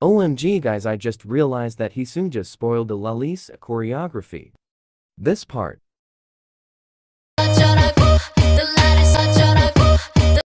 OMG guys, I just realized that Heeseung just spoiled the LALISA choreography. This part